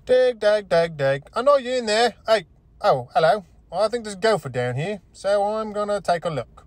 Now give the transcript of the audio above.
Dig, dag, dag, dag. I know you're in there. Hey, oh, hello. Well, I think there's a gopher down here, so I'm gonna take a look.